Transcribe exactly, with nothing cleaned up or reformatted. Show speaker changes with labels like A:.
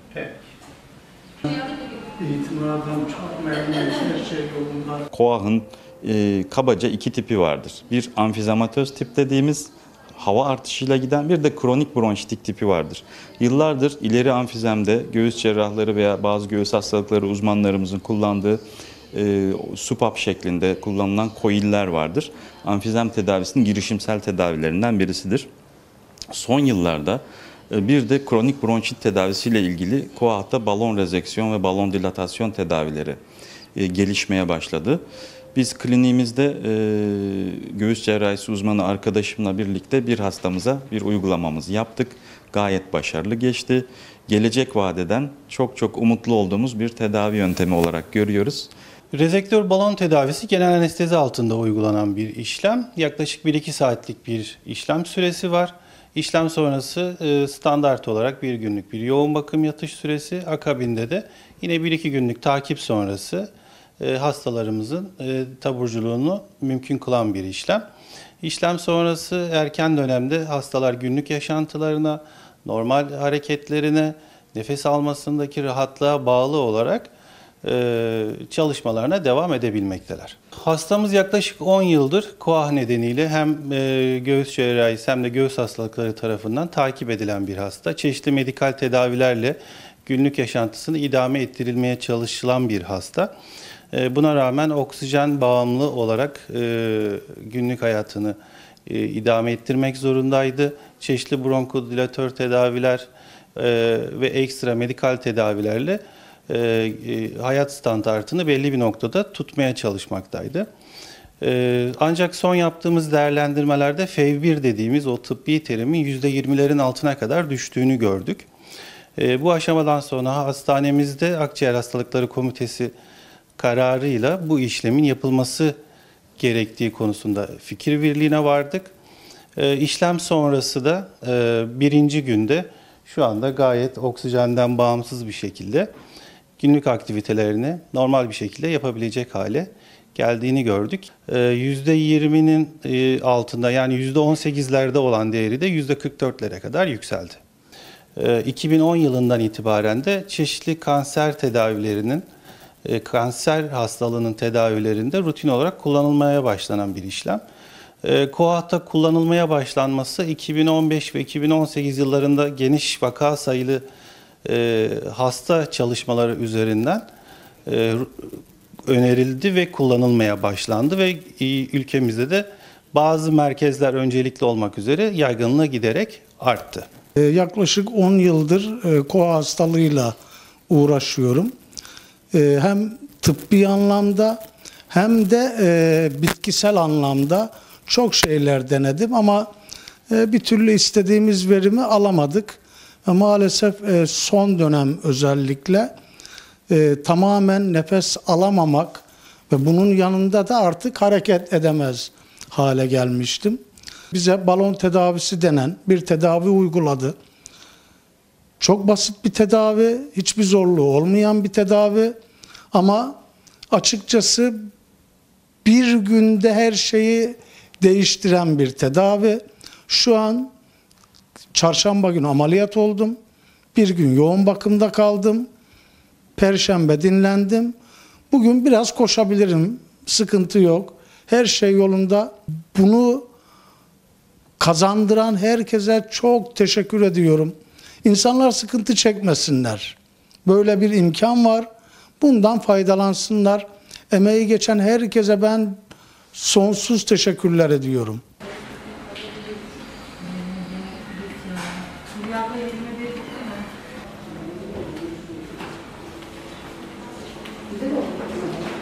A: Peki. Eğitimlerden çok memnunuz, her şey yolunda.
B: KOAH'ın e, kabaca iki tipi vardır. Bir amfizematöz tip dediğimiz hava artışıyla giden, bir de kronik bronşitik tipi vardır. Yıllardır ileri amfizemde göğüs cerrahları veya bazı göğüs hastalıkları uzmanlarımızın kullandığı e, supap şeklinde kullanılan koiller vardır. Amfizem tedavisinin girişimsel tedavilerinden birisidir. Son yıllarda bir de kronik bronşit tedavisiyle ilgili KOAH'ta balon rezeksiyon ve balon dilatasyon tedavileri e, gelişmeye başladı. Biz kliniğimizde e, göğüs cerrahisi uzmanı arkadaşımla birlikte bir hastamıza bir uygulamamızı yaptık. Gayet başarılı geçti. Gelecek vadeden çok çok umutlu olduğumuz bir tedavi yöntemi olarak görüyoruz.
C: Rezektör balon tedavisi genel anestezi altında uygulanan bir işlem. Yaklaşık bir iki saatlik bir işlem süresi var. İşlem sonrası standart olarak bir günlük bir yoğun bakım yatış süresi, akabinde de yine bir iki günlük takip sonrası hastalarımızın taburculuğunu mümkün kılan bir işlem. İşlem sonrası erken dönemde hastalar günlük yaşantılarına, normal hareketlerine, nefes almasındaki rahatlığa bağlı olarak çalışmalarına devam edebilmekteler. Hastamız yaklaşık on yıldır KOAH nedeniyle hem göğüs cerrahisi hem de göğüs hastalıkları tarafından takip edilen bir hasta. Çeşitli medikal tedavilerle günlük yaşantısını idame ettirilmeye çalışılan bir hasta. Buna rağmen oksijen bağımlı olarak günlük hayatını idame ettirmek zorundaydı. Çeşitli bronkodilatör tedaviler ve ekstra medikal tedavilerle E, e, hayat standartını belli bir noktada tutmaya çalışmaktaydı. E, ancak son yaptığımız değerlendirmelerde F E V bir dediğimiz o tıbbi terimin yüzde yirmilerin altına kadar düştüğünü gördük. E, bu aşamadan sonra hastanemizde Akciğer Hastalıkları Komitesi kararıyla bu işlemin yapılması gerektiği konusunda fikir birliğine vardık. E, işlem sonrası da e, birinci günde şu anda gayet oksijenden bağımsız bir şekilde günlük aktivitelerini normal bir şekilde yapabilecek hale geldiğini gördük. yüzde yirminin altında, yani yüzde on sekizlerde olan değeri de yüzde kırk dörtlere kadar yükseldi. iki bin on yılından itibaren de çeşitli kanser tedavilerinin, kanser hastalığının tedavilerinde rutin olarak kullanılmaya başlanan bir işlem. KOAH'ta kullanılmaya başlanması iki bin on beş ve iki bin on sekiz yıllarında geniş vaka sayılı E, hasta çalışmaları üzerinden e, önerildi ve kullanılmaya başlandı ve e, ülkemizde de bazı merkezler öncelikli olmak üzere yaygınlığı giderek arttı.
A: E, yaklaşık on yıldır e, KOAH hastalığıyla uğraşıyorum. E, hem tıbbi anlamda hem de e, bitkisel anlamda çok şeyler denedim ama e, bir türlü istediğimiz verimi alamadık. Maalesef son dönem özellikle e, tamamen nefes alamamak ve bunun yanında da artık hareket edemez hale gelmiştim. Bize balon tedavisi denen bir tedavi uyguladı. Çok basit bir tedavi, hiçbir zorluğu olmayan bir tedavi ama açıkçası bir günde her şeyi değiştiren bir tedavi. Şu an çarşamba günü ameliyat oldum. Bir gün yoğun bakımda kaldım. Perşembe dinlendim. Bugün biraz koşabilirim. Sıkıntı yok. Her şey yolunda. Bunu kazandıran herkese çok teşekkür ediyorum. İnsanlar sıkıntı çekmesinler. Böyle bir imkan var. Bundan faydalansınlar. Emeği geçen herkese ben sonsuz teşekkürler ediyorum.
D: Güzel oldu.